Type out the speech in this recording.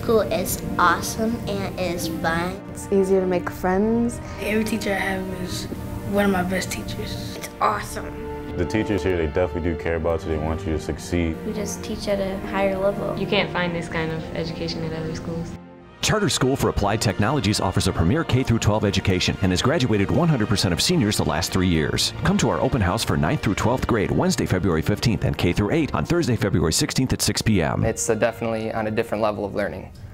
school is awesome and is fun. It's easier to make friends. Every teacher I have is one of my best teachers. It's awesome. The teachers here, they definitely do care about you. They want you to succeed. We just teach at a higher level. You can't find this kind of education at other schools. Charter School for Applied Technologies offers a premier K-12 education and has graduated 100% of seniors the last 3 years. Come to our open house for 9th through 12th grade Wednesday, February 15th and K-8 on Thursday, February 16th at 6 p.m. It's definitely on a different level of learning.